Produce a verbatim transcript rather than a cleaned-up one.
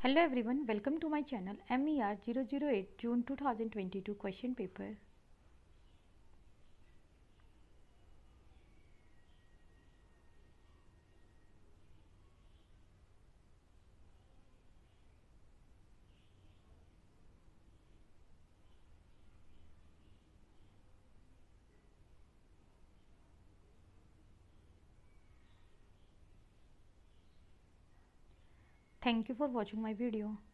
Hello everyone, welcome to my channel M E R zero zero eight June two thousand twenty-two question paper. Thank you for watching my video.